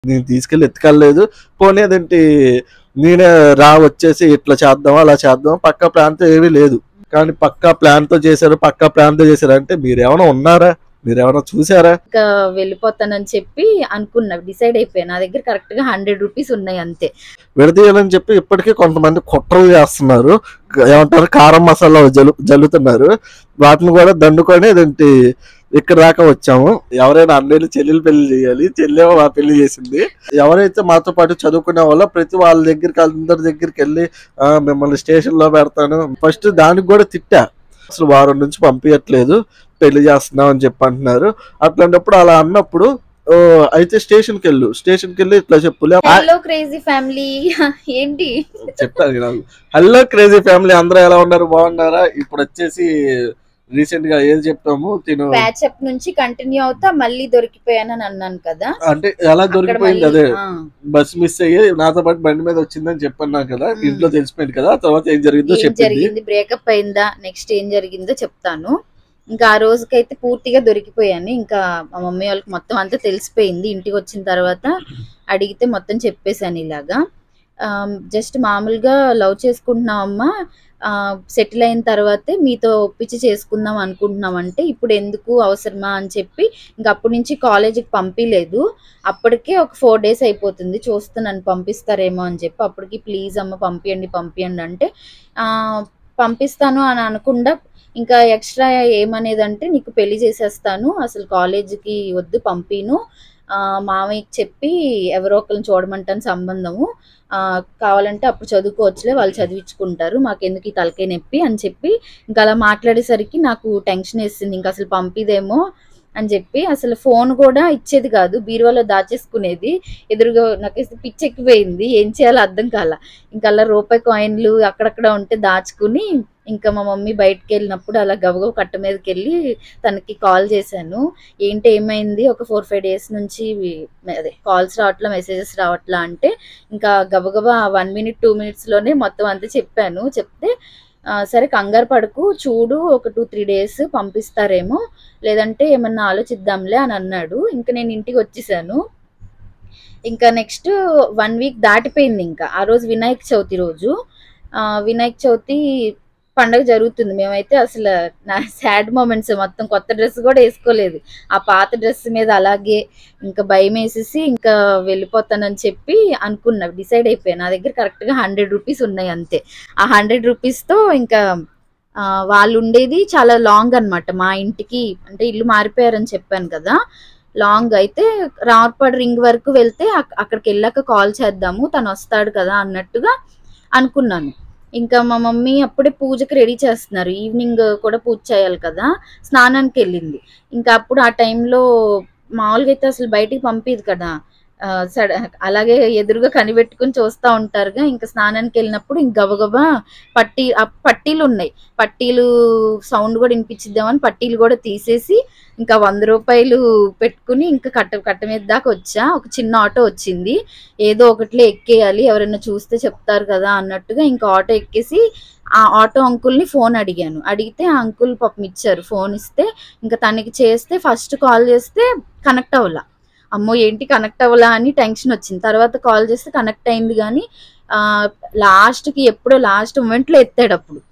నేను తీసుకెళ్ళి ఎత్తుకెళ్ళలేదు. పోనీ అదేంటి నేనే వచ్చేసి ఇట్లా చేద్దాం అలా చేద్దాం పక్కా ప్లాన్తో ఏమీ లేదు. కానీ పక్కా ప్లాన్తో చేశారు అంటే మీరేమైనా ఉన్నారా, మీరేమైనా చూసారా? ఇంకా వెళ్ళిపోతానని చెప్పి అనుకున్నా, డిసైడ్ అయిపోయా. నా దగ్గర కరెక్ట్ గా 100 రూపీస్ ఉన్నాయి అంతే. విడదీయాలని చెప్పి ఇప్పటికీ కొంతమంది కుట్రలు చేస్తున్నారు, ఏమంటారు కారం మసాలా జల్లుతున్నారు. వాటిని కూడా దండుకొని అదేంటి ఇక్కడ దాకా వచ్చాము. ఎవరైనా అన్నయ్యలు చెల్లెలు పెళ్లి చేయాలి, చెల్లెమో మా పెళ్లి చేసింది. ఎవరైతే మాతో పాటు చదువుకునే వాళ్ళో ప్రతి వాళ్ళ దగ్గరికి అందరి దగ్గరికి వెళ్ళి మిమ్మల్ని స్టేషన్ లో పెడతాను, ఫస్ట్ దానికి కూడా తిట్టా. అసలు వారం నుంచి పంపించట్లేదు, పెళ్లి చేస్తున్నాం అని చెప్పి అంటున్నారు. అట్లాంటప్పుడు అలా అన్నప్పుడు అయితే స్టేషన్కి వెళ్ళి ఇట్లా చెప్పు. హలో క్రేజీ ఫ్యామిలీ ఏంటి చెప్పాను నాకు. హలో క్రేజీ ఫ్యామిలీ, అందరూ ఎలా ఉన్నారు, బాగున్నారా? ఇప్పుడు వచ్చేసి రీసెంట్ గా ఏది చెప్పాము, తిను ప్యాచప్ నుంచి కంటిన్యూ అవుతా మళ్ళీ దొరికిపోయానని అన్నాను కదా. అంటే ఎలా దొరికిపోయింది, అదే బస్ మిస్ అయ్యి నాతో పాటు బండి మీద వచ్చిందని చెప్పన్నాను కదా. ఇంట్లో తెలిసిపోయింది కదా, తర్వాత ఏం జరిగింది, బ్రేకప్ అయిందా, నెక్స్ట్ ఏం జరిగిందో చెప్తాను. ఇంకా ఆ రోజుకైతే పూర్తిగా దొరికిపోయాను. ఇంకా మా మమ్మీ వాళ్ళకి మొత్తం అంతా తెలిసిపోయింది. ఇంటికి వచ్చిన తర్వాత అడిగితే మొత్తం చెప్పేశాను ఇలాగా. జస్ట్ మామూలుగా లవ్ చేసుకుంటున్నామమ్మా, సెటిల్ అయిన తర్వాతే మీతో ఒప్పించి చేసుకుందాం అనుకుంటున్నాం అంటే ఇప్పుడు ఎందుకు అవసరమా అని చెప్పి ఇంక అప్పటి నుంచి కాలేజీకి పంపించలేదు. అప్పటికే ఒక 4 days అయిపోతుంది, చూస్తున్నాను పంపిస్తారేమో అని చెప్పి. అప్పటికి ప్లీజ్ అమ్మ పంపియండి అంటే పంపిస్తాను అని అనకుండా ఇంకా ఎక్స్ట్రా ఏమనేదంటే నీకు పెళ్లి చేసేస్తాను, అసలు కాలేజీకి వద్దు పంపిను, మామయ్యకి చెప్పి ఎవరో ఒకరిని చూడమంటాను సంబంధము, కావాలంటే అప్పుడు చదువుకోవచ్చులే, వాళ్ళు చదివించుకుంటారు, మాకెందుకు ఈ తలకాయ నొప్పి అని చెప్పి ఇంకా అలా మాట్లాడేసరికి నాకు టెన్షన్ వేసింది. ఇంకా అసలు పంపిదేమో అని చెప్పి అసలు ఫోన్ కూడా ఇచ్చేది కాదు, బీరువాలో దాచేసుకునేది. ఎదురుగా నాకు పిచ్చి ఎక్కిపోయింది, ఏం చేయాలో అర్థం కాల. ఇంకా అలా రూపాయి కాయిన్లు అక్కడక్కడ ఉంటే దాచుకుని ఇంకా మా మమ్మీ బయటకు వెళ్ళినప్పుడు అలా గబగబ కట్ట మీదకి వెళ్ళి తనకి కాల్ చేశాను. ఏంటి ఏమైంది, ఒక 4-5 days నుంచి అదే కాల్స్ రావట్లా, మెసేజెస్ రావట్లా అంటే ఇంకా గబగబా 1 minute 2 minutes లోనే మొత్తం అంతా చెప్పాను. చెప్తే సరే కంగారు పడకు, చూడు ఒక 2-3 days పంపిస్తారేమో, లేదంటే ఏమన్నా ఆలోచిద్దాంలే అని అన్నాడు. ఇంకా నేను ఇంటికి వచ్చేసాను. ఇంకా నెక్స్ట్ 1 week దాటిపోయింది. ఇంకా ఆ రోజు వినాయక చవితి రోజు, వినాయక చవితి పండగ జరుగుతుంది. మేమైతే అసలు నా సాడ్ మూమెంట్స్, మొత్తం కొత్త డ్రెస్ కూడా వేసుకోలేదు, ఆ పాత డ్రెస్ మీద అలాగే ఇంకా భయం వేసేసి ఇంకా వెళ్ళిపోతానని చెప్పి అనుకున్నా, డిసైడ్ అయిపోయా. నా దగ్గర కరెక్ట్గా 100 రూపీస్ ఉన్నాయి అంతే. ఆ 100 రూపీస్తో ఇంకా వాళ్ళు ఉండేది చాలా లాంగ్ అనమాట మా ఇంటికి, అంటే ఇల్లు మారిపోయారని చెప్పాను కదా, లాంగ్ అయితే రావర్పాడు రింగ్ వరకు వెళ్తే అక్కడికి వెళ్ళాక కాల్ చేద్దాము, తను వస్తాడు కదా అన్నట్టుగా అనుకున్నాను. ఇంకా మా మమ్మీ అప్పుడే పూజకి రెడీ చేస్తున్నారు, ఈవినింగ్ కూడా పూజ చేయాలి కదా, స్నానానికి వెళ్ళింది. ఇంకా అప్పుడు ఆ టైంలో మామూలుగా అయితే అసలు బయటికి పంపిది కదా, అలాగే ఎదురుగా కనిపెట్టుకుని చూస్తూ ఉంటారుగా. ఇంకా స్నానానికి వెళ్ళినప్పుడు ఇంక గబగబా పట్టీలు ఉన్నాయి, పట్టీలు సౌండ్ కూడా వినిపించిద్దామని పట్టీలు కూడా తీసేసి ఇంకా 100 రూపాయలు పెట్టుకుని ఇంకా కట్ట మీద దాకా వచ్చా. ఒక చిన్న ఆటో వచ్చింది, ఏదో ఒకటిలో ఎక్కేయాలి, ఎవరైనా చూస్తే చెప్తారు కదా అన్నట్టుగా ఇంకా ఆటో ఎక్కేసి ఆ ఆటో అంకుల్ని ఫోన్ అడిగాను. అడిగితే ఆ అంకుల్ పాపం ఇచ్చారు. ఫోన్ ఇస్తే ఇంకా తనకి చేస్తే ఫస్ట్ కాల్ చేస్తే కనెక్ట్ అవ్వలా. అమ్మో ఏంటి కనెక్ట్ అవ్వలా అని టెన్షన్ వచ్చింది. తర్వాత కాల్ చేస్తే కనెక్ట్ అయింది, కానీ లాస్ట్కి ఎప్పుడో లాస్ట్ మూమెంట్లో ఎత్తాడు. అప్పుడు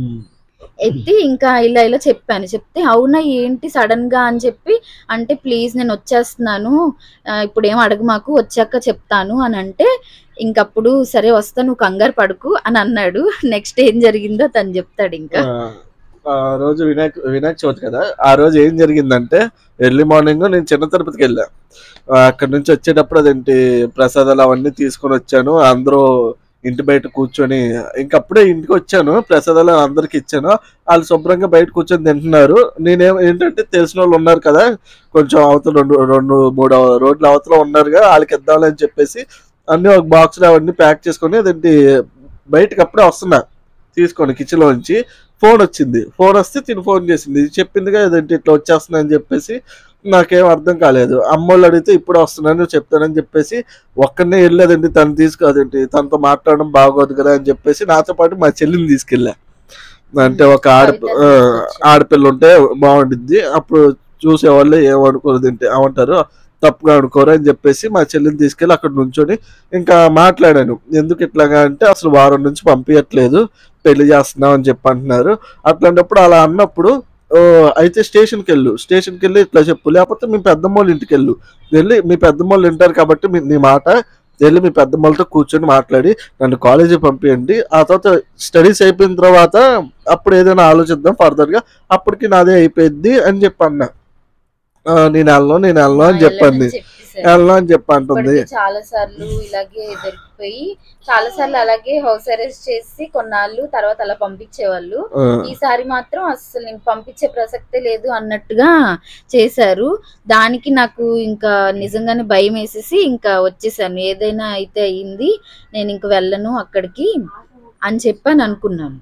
ఎత్తి ఇంకా ఇలా చెప్పాను. చెప్తే అవునా ఏంటి సడన్ గా అని చెప్పి అంటే ప్లీజ్ నేను వచ్చేస్తున్నాను, ఇప్పుడు ఏం అడగ మాకు, వచ్చాక చెప్తాను అని అంటే ఇంకప్పుడు సరే వస్తా, నువ్వు కంగారు పడుకు అని అన్నాడు. నెక్స్ట్ ఏం జరిగిందో తను చెప్తాడు. ఇంకా ఆ రోజు వినాయక చవితి కదా, ఆ రోజు ఏం జరిగిందంటే ఎర్లీ మార్నింగ్ నేను చిన్న తిరుపతికి వెళ్ళా. అక్కడ నుంచి వచ్చేటప్పుడు అదేంటి ప్రసాదాలు అవన్నీ తీసుకొని వచ్చాను. అందరూ ఇంటి బయట కూర్చొని ఇంకప్పుడే ఇంటికి వచ్చాను, ప్రసాదాలు అందరికి ఇచ్చాను. వాళ్ళు శుభ్రంగా బయట కూర్చొని తింటున్నారు. ఏంటంటే తెలిసిన వాళ్ళు ఉన్నారు కదా, కొంచెం అవతల 2-3 రోడ్ల అవతల ఉన్నారుగా, వాళ్ళకి ఇద్దామని అని చెప్పేసి అన్ని ఒక బాక్స్లో అవన్నీ ప్యాక్ చేసుకొని అదేంటి బయటకు అప్పుడే వస్తున్నా తీసుకొని కిచెన్ లో నుంచి. ఫోన్ వచ్చింది, ఫోన్ వస్తే తిని ఫోన్ చేసింది, చెప్పిందిగా అదేంటి ఇట్లా వచ్చేస్తున్నా అని చెప్పేసి. నాకేం అర్థం కాలేదు. అమ్మోళ్ళు అడిగితే ఇప్పుడు వస్తున్నాను చెప్తానని చెప్పేసి ఒక్కనే వెళ్ళలేదండి, తను తీసుకోదండి, తనతో మాట్లాడడం బాగోదు కదా అని చెప్పేసి నాతో పాటు మా చెల్లిని తీసుకెళ్ళా. అంటే ఒక ఆడపిల్ల ఉంటే బాగుంటుంది, అప్పుడు చూసేవాళ్ళు ఏమనుకోదు ఏంటి ఏమంటారు, తప్పుగా అనుకోరు అని చెప్పేసి మా చెల్లిని తీసుకెళ్ళి అక్కడ నుంచొని ఇంకా మాట్లాడాను. ఎందుకు ఇట్లాగా అంటే అసలు వారం నుంచి పంపించట్లేదు, పెళ్లి చేస్తున్నాం అని చెప్పి అంటున్నారు. అట్లాంటప్పుడు అలా అన్నప్పుడు అయితే స్టేషన్కి వెళ్ళి ఇట్లా చెప్పు, లేకపోతే మీ పెద్దమ్మోళ్ళ ఇంటికి వెళ్ళి మీ పెద్దమ్మోళ్ళు వింటారు కాబట్టి నీ మాట వెళ్ళి మీ పెద్దమ్మలతో కూర్చొని మాట్లాడి నన్ను కాలేజీ పంపించండి. ఆ తర్వాత స్టడీస్ అయిపోయిన తర్వాత అప్పుడు ఏదైనా ఆలోచిద్దాం ఫర్దర్గా, అప్పటికి నాదే అయిపోయింది అని చెప్పి అన్నా. నేను వెళ్ళను అని చెప్పండి, వెళ్ళను అని చెప్పి అంటుంది. చాలా సార్లు ఇలాగే దొరికిపోయి చాలా సార్లు అలాగే హౌస్ అరెస్ట్ చేసి కొన్నాళ్ళు తర్వాత అలా పంపించేవాళ్ళు. ఈసారి మాత్రం అసలు నేను పంపించే ప్రసక్తే లేదు అన్నట్టుగా చేశారు. దానికి నాకు ఇంకా నిజంగానే భయం వేసేసి ఇంకా వచ్చేసాను. ఏదైనా అయితే అయింది, నేను ఇంక వెళ్ళను అక్కడికి అని చెప్పని అనుకున్నాను.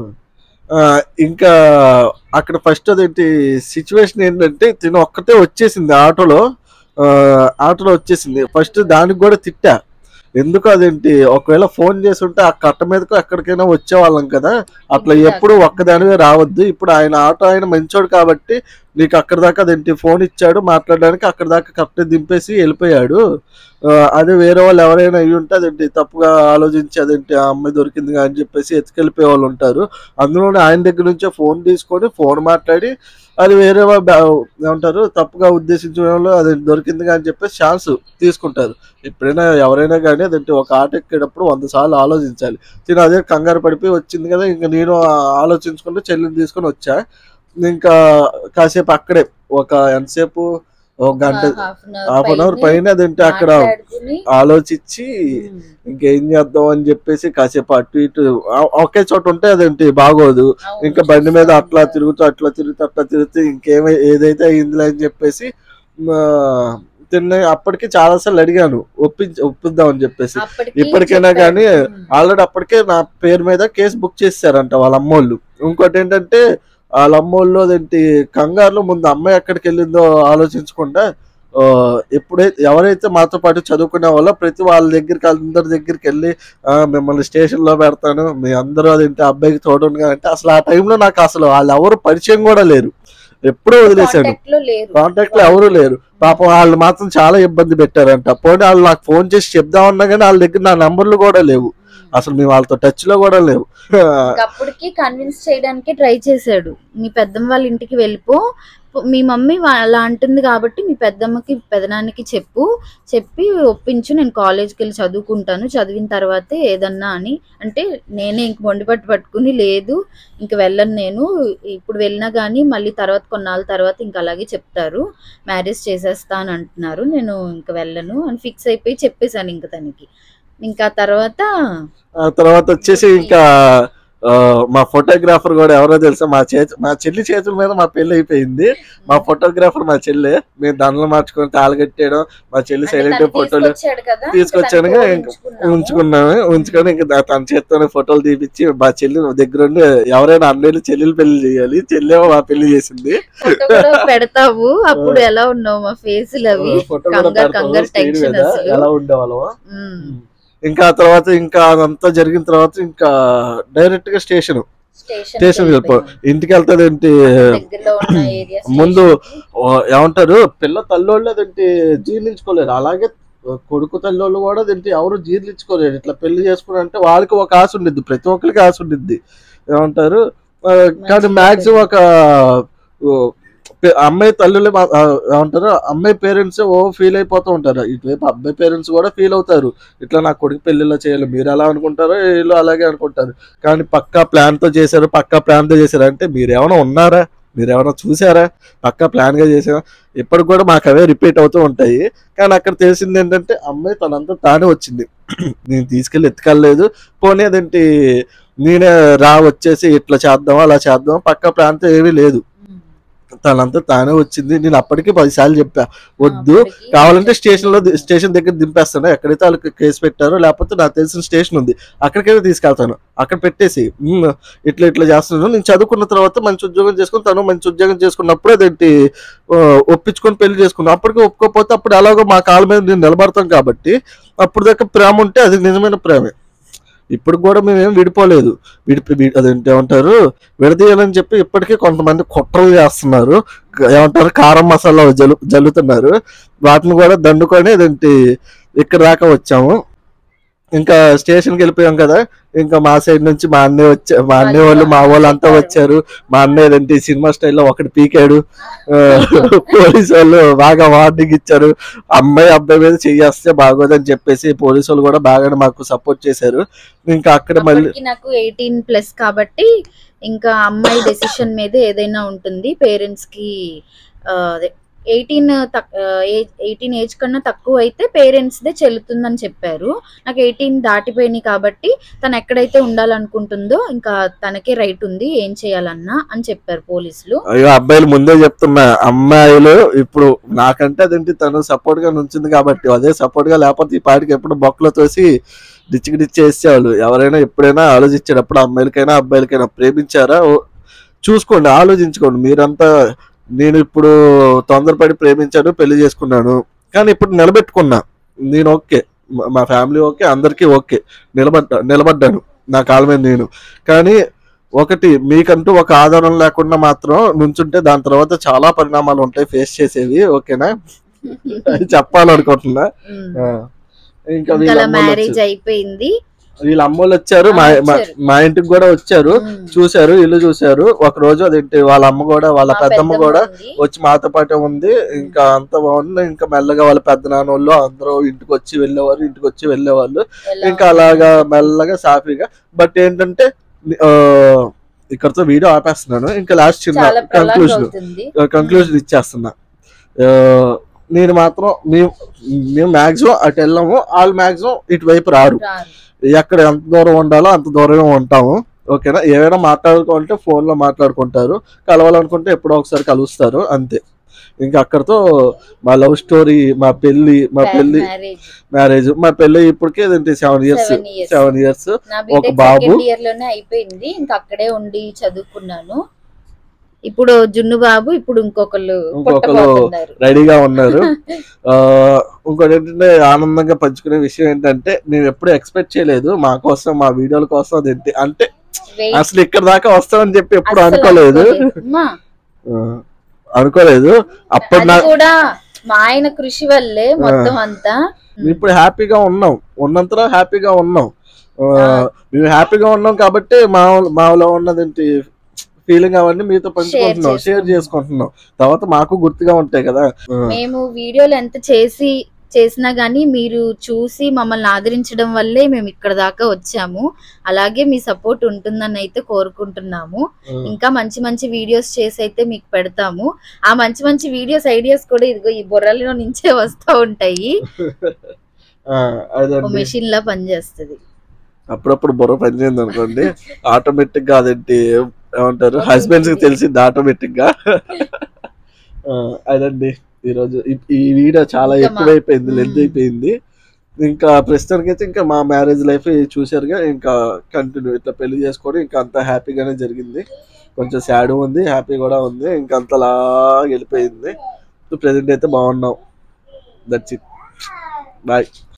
ఇంకా అక్కడ ఫస్ట్ అదేంటి సిచ్యువేషన్ ఏంటంటే తిను ఒక్కతే వచ్చేసింది ఆటోలో వచ్చేసింది. ఫస్ట్ దానికి కూడా తిట్టా, ఎందుకు అదేంటి ఒకవేళ ఫోన్ చేసి ఉంటే ఆ కట్ట మీదకు ఎక్కడికైనా వచ్చేవాళ్ళం కదా, అట్లా ఎప్పుడు ఒక్కదానివే రావద్దు. ఇప్పుడు ఆయన ఆటో ఆయన మంచోడు కాబట్టి నీకు అక్కడ దాకా అదేంటి ఫోన్ ఇచ్చాడు మాట్లాడడానికి, అక్కడ దాకా కరెక్ట్ దింపేసి వెళ్ళిపోయాడు. అదే వేరే వాళ్ళు ఎవరైనా అయ్యి ఉంటే అదేంటి తప్పుగా ఆలోచించి అదేంటి ఆ అమ్మాయి దొరికింది అని చెప్పేసి ఎత్తుకెళ్ళిపోయే వాళ్ళు ఉంటారు. అందులోనే ఆయన దగ్గర నుంచే ఫోన్ తీసుకొని ఫోన్ మాట్లాడి అది వేరే ఏమంటారు తప్పుగా ఉద్దేశించిన వాళ్ళు అది దొరికింది అని చెప్పేసి ఛాన్స్ తీసుకుంటారు. ఎప్పుడైనా ఎవరైనా కానీ అదేంటి ఒక ఆట ఎక్కేటప్పుడు 100 సార్లు ఆలోచించాలి. నేను అదే కంగారు పడిపోయి వచ్చింది కదా, ఇంకా నేను ఆలోచించుకుంటే చెల్లిని తీసుకొని వచ్చా. ఇంకా కాసేపు అక్కడే ఒక ఎంతసేపు ఒక గంట హాఫ్ అన్ అవర్ పైన అదేంటి అక్కడ ఆలోచించి ఇంకేం చేద్దాం అని చెప్పేసి కాసేపు అటు ఇటు ఒకే చోట ఉంటే అదేంటి బాగోదు. ఇంకా బండి మీద అట్లా తిరుగుతూ ఏదైతే అయిందిలే అని చెప్పేసి అప్పటికి చాలా సార్లు అడిగాను ఒప్పిద్దాం అని చెప్పేసి. ఇప్పటికైనా కానీ ఆల్రెడీ అప్పటికే నా పేరు మీద కేసు బుక్ చేశారంట వాళ్ళ అమ్మోళ్ళు. ఇంకోటి ఏంటంటే వాళ్ళ అమ్మోళ్ళు అదేంటి కంగారులో ముందు అమ్మాయి ఎక్కడికి వెళ్ళిందో ఆలోచించకుండా ఎవరైతే మాతో పాటు చదువుకునే వాళ్ళో ప్రతి వాళ్ళ దగ్గరికి అందరి దగ్గరికి వెళ్ళి మిమ్మల్ని స్టేషన్ లో పెడతాను, మీ అందరూ అదేంటి అబ్బాయికి తోడుగా అంటే అసలు ఆ టైంలో నాకు అసలు వాళ్ళు ఎవరు పరిచయం కూడా లేరు, ఎప్పుడూ వదిలేశాను. కాంటాక్ట్ లో ఎవరు లేరు. పాపం వాళ్ళు మాత్రం చాలా ఇబ్బంది పెట్టారంట. పోనీ వాళ్ళు నాకు ఫోన్ చేసి చెప్దామన్నా కానీ వాళ్ళ దగ్గర నా నంబర్లు కూడా లేవు, అసలు మేము వాళ్ళతో టచ్ లో కూడా లేవు. అప్పటికి కన్విన్స్ చేయడానికి ట్రై చేశాడు, మీ పెద్దమ్మ వాళ్ళ ఇంటికి వెళ్ళిపో, మీ మమ్మీ అలా అంటుంది కాబట్టి మీ పెద్దమ్మకి పెదనానికి చెప్పి ఒప్పించు, నేను కాలేజ్కి వెళ్ళి చదువుకుంటాను, చదివిన తర్వాతే ఏదన్నా అని అంటే నేనే ఇంక మొండిపట్టు పట్టుకుని లేదు ఇంక వెళ్ళను, నేను ఇప్పుడు వెళ్ళినా కానీ మళ్ళీ తర్వాత కొన్నాళ్ళ తర్వాత ఇంక అలాగే చెప్తారు మ్యారేజ్ చేసేస్తా అని అంటున్నారు, నేను ఇంక వెళ్ళను అని ఫిక్స్ అయిపోయి చెప్పేశాను ఇంక తనకి. ఇంకా తర్వాత వచ్చేసి ఇంకా మా ఫోటోగ్రాఫర్ కూడా ఎవరో తెలుసా, మా చెల్లి చేతుల మీద మా పెళ్లి అయిపోయింది. మా ఫోటోగ్రాఫర్ మా చెల్లి, మేము దండలు మార్చుకొని తాళగట్టేయడం, మా చెల్లి సైలెంట్ ఫోటోలు తీసుకొచ్చాను ఉంచుకొని ఇంకా తన చేత్తోనే ఫోటోలు తీపిచ్చి మా చెల్లి దగ్గరుండి ఎవరైనా అన్నయ్యలు చెల్లెలు పెళ్లి చేయాలి, చెల్లేమో మా పెళ్లి చేసింది. పెడతావు అప్పుడు ఎలా ఉన్నావు మా ఫేస్ ఎలా ఉండేవాళ్ళం. ఇంకా తర్వాత ఇంకా అదంతా జరిగిన తర్వాత ఇంకా డైరెక్ట్ గా స్టేషన్ వెళ్ళిపో, ఇంటికి వెళ్తాది ఏంటి ముందు ఏమంటారు పిల్ల తల్లోళ్ళు అదేంటి జీర్ణించుకోలేరు, అలాగే కొడుకు తల్లోళ్ళు కూడా అదేంటి ఎవరు జీర్ణించుకోలేరు. ఇట్లా పెళ్లి చేసుకుని అంటే వాళ్ళకి ఒక ఆశ ఉండిద్ది, ప్రతి ఒక్కరికి ఆశ ఉండిద్ది ఏమంటారు. కానీ మాక్సిమం ఒక అమ్మాయి తల్లులే ఏమంటారు అమ్మాయి పేరెంట్స్ ఫీల్ అయిపోతూ ఉంటారు, ఇటువైపు అబ్బాయి పేరెంట్స్ కూడా ఫీల్ అవుతారు, ఇట్లా నా కొడుకు పెళ్లిలో చేయాలి, మీరు ఎలా అనుకుంటారో వీళ్ళు అలాగే అనుకుంటారు. కానీ పక్కా ప్లాన్ తో చేశారు అంటే మీరేమైనా ఉన్నారా, మీరేమైనా చూసారా, పక్కా ప్లాన్ గా చేసారా, ఇప్పటికి కూడా మాకు అవే రిపీట్ అవుతూ ఉంటాయి. కానీ అక్కడ తెలిసింది ఏంటంటే అమ్మాయి తనంతా తానే వచ్చింది, నేను తీసుకెళ్ళి ఎత్తుకెళ్ళలేదు, పోనీ అదేంటి నేనే వచ్చేసి ఇట్లా చేద్దాం అలా చేద్దాం పక్కా ప్లాన్ తో ఏమీ లేదు, తనంతా తానే వచ్చింది. నేను అప్పటికి 10 సార్లు చెప్పా, వద్దు కావాలంటే స్టేషన్ దగ్గర దింపేస్తాను, ఎక్కడైతే వాళ్ళకి కేసు పెట్టారో లేకపోతే నాకు తెలిసిన స్టేషన్ ఉంది అక్కడికైతే తీసుకెళ్తాను, అక్కడ పెట్టేసి ఇట్లా చేస్తున్నాను, నేను చదువుకున్న తర్వాత మంచి ఉద్యోగం చేసుకుని తను మంచి ఉద్యోగం చేసుకున్నప్పుడు అదేంటి ఒప్పించుకొని పెళ్లి చేసుకున్నాను. అప్పటికి ఒప్పుకోకపోతే అప్పుడు ఎలాగో మా కాళ్ళ మీద నేను నిలబడతాం కాబట్టి అప్పుడు దాకా ప్రేమ ఉంటే అది నిజమైన ప్రేమే. ఇప్పుడు కూడా మేమేం విడిపోలేదు. అదేంటి ఏమంటారు, విడదీయాలని చెప్పి ఇప్పటికీ కొంతమంది కుట్రలు చేస్తున్నారు. ఏమంటారు, కారం మసాలా జల్లుతున్నారు. వాటిని కూడా దండుకొని అదేంటి ఇక్కడ దాకా వచ్చాము. ఇంకా స్టేషన్కి వెళ్ళిపోయాం కదా, ఇంకా మా సైడ్ నుంచి మా అన్నయ్య వాళ్ళు మా వాళ్ళు అంతా వచ్చారు. మా అన్నయ్య ఏంటి సినిమా స్టైల్లో ఒకటి పీకాడు. పోలీసు వాళ్ళు బాగా వార్నింగ్ ఇచ్చారు, అబ్బాయి మీద చెయ్యేస్తే బాగోదని చెప్పేసి పోలీసు వాళ్ళు కూడా బాగానే మాకు సపోర్ట్ చేశారు. ఇంకా అక్కడ మళ్ళీ నాకు 18+ కాబట్టి ఇంకా అమ్మాయి డెసిషన్ మీద ఏదైనా ఉంటుంది. పేరెంట్స్ కి అదే 18 ఏజ్ కన్నా తక్కువ అయితే పేరెంట్స్ దే చెల్లుతుందని చెప్పారు. నాకు 18 దాటిపోయినాయి కాబట్టి తను ఎక్కడైతే ఉండాలనుకుంటుందో ఇంకా తనకే రైట్ ఉంది ఏం చేయాలన్నా అని చెప్పారు పోలీసులు. అయ్యో అబ్బాయిలు ముందే చెప్తున్నా, అమ్మాయిలు ఇప్పుడు నాకంటే అదేంటి తను సపోర్ట్ గా నుంచింది కాబట్టి, అదే సపోర్ట్ గా లేకపోతే ఈ పాటికి ఎప్పుడు బొక్కలో తోసి డిచ్చి వేసేవాళ్ళు. ఎవరైనా ఎప్పుడైనా ఆలోచించేటప్పుడు అమ్మాయిలకైనా అబ్బాయిలకైనా ప్రేమించారా చూసుకోండి, ఆలోచించుకోండి. మీరంతా నేను ఇప్పుడు తొందరపడి ప్రేమించాను, పెళ్లి చేసుకున్నాను, కానీ ఇప్పుడు నిలబెట్టుకున్నా. నేను ఓకే, మా ఫ్యామిలీ ఓకే, అందరికీ ఓకే, నిలబడ్డాను నా కాళ్ళ మీద నేను. కానీ ఒకటి, మీకంటూ ఒక ఆధారం లేకుండా మాత్రం నుంచుంటే దాని తర్వాత చాలా పరిణామాలు ఉంటాయి ఫేస్ చేసేవి. ఓకేనా, అది చెప్పాలనుకుంటున్నా. ఇంకా మ్యారేజ్ అయిపోయింది, వీళ్ళ అమ్మోళ్ళు వచ్చారు, మా ఇంటికి కూడా వచ్చారు, చూశారు, ఇల్లు చూశారు. ఒక రోజు అదేంటి వాళ్ళ అమ్మ కూడా, వాళ్ళ పెద్దమ్మ కూడా వచ్చి మాతో పాటే ఉంది. ఇంకా అంత బాగుంది. ఇంకా మెల్లగా వాళ్ళ పెద్ద నాన్న వాళ్ళు అందరూ ఇంటికి వచ్చి వెళ్ళేవాళ్ళు. ఇంకా అలాగా మెల్లగా సాఫీగా. బట్ ఏంటంటే ఇక్కడతో వీడియో ఆపేస్తున్నాను. ఇంకా లాస్ట్ చిన్న కంక్లూజన్ ఇచ్చేస్తున్నా. నేను మాత్రం మేము మాక్సిమం అటు వెళ్ళాము, వాళ్ళు మాక్సిమం ఇటువైపు రారు. ఎక్కడ ఎంత దూరం ఉండాలో అంత దూరమే ఉంటాము. ఓకేనా, ఏమైనా మాట్లాడుకుంటే ఫోన్లో మాట్లాడుకుంటారు, కలవాలనుకుంటే ఎప్పుడో ఒకసారి కలుస్తారు, అంతే. ఇంకా అక్కడతో మా లవ్ స్టోరీ, మా పెళ్లి మ్యారేజ్ మా పెళ్లి ఇప్పటికే 7 years, ఒక బాబు. అయిపోయింది. ఇంకా అక్కడే ఉండి చదువుకున్నాను. ఇప్పుడు జున్ను బాబు, ఇప్పుడు ఇంకొకరు రెడీగా ఉన్నారు. ఇంకోటి ఏంటంటే ఆనందంగా పంచుకునే విషయం ఏంటంటే, మేము ఎప్పుడు ఎక్స్పెక్ట్ చేయలేదు మా కోసం, మా వీడియోల కోసం అదేంటి అంటే అసలు ఇక్కడ దాకా వస్తామని చెప్పి ఎప్పుడు అనుకోలేదు. అప్పుడు కూడా మా ఆయన కృషి వల్లే మొత్తం అంతా. ఇప్పుడు హ్యాపీగా ఉన్నాం, ఉన్నంతలో హ్యాపీగా ఉన్నాం. మేము హ్యాపీగా ఉన్నాం కాబట్టి మాలో ఉన్నదేంటి ఫీలింగ్ అవన్నీ మీతో పంచుకుంటున్నాం, షేర్ చేసుకుంటున్నాం. తర్వాత మాకు గుర్తుగా ఉంటాయి కదా. మేము వీడియోలు ఎంత చేసినా గానీ మీరు చూసి మమ్మల్ని ఆదరించడం వల్లే మేము ఇక్కడ దాకా వచ్చాము. అలాగే మీ సపోర్ట్ ఉంటుందని అయితే కోరుకుంటున్నాము. ఇంకా మంచి మంచి వీడియోస్ చేసి అయితే మీకు పెడతాము. ఆ మంచి మంచి వీడియోస్ ఐడియాస్ కూడా ఇదిగో ఈ బుర్రలో నుంచే వస్తూ ఉంటాయి. మెషిన్ లా పనిచేస్తుంది. అప్పుడప్పుడు బుర్ర పనిచేయండి అనుకోండి, ఆటోమేటిక్ గా అదేంటి ఏమంటారు, హస్బెండ్స్ కి తెలిసింది ఆటోమేటిక్ గా. అదండి ఈరోజు ఈ వీడియో చాలా ఎక్కువైపోయింది, లెంత్ అయిపోయింది. ఇంకా ప్రస్తుతానికి అయితే ఇంకా మా మ్యారేజ్ లైఫ్ చూసారుగా, ఇంకా కంటిన్యూ ఇట్లా పెళ్లి చేసుకోవడం ఇంకా అంతా హ్యాపీగానే జరిగింది. కొంచెం సాడ్ ఉంది, హ్యాపీ కూడా ఉంది, ఇంకా అంతలా వెళ్ళిపోయింది. ప్రెజెంట్ అయితే బాగున్నాం. That's it, bye.